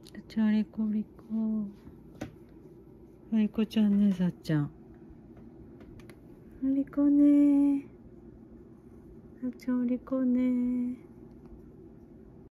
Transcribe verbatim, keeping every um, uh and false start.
ちゃんリコリコ。リコちゃんね、さっちゃん。リコね。さっちゃんリコね。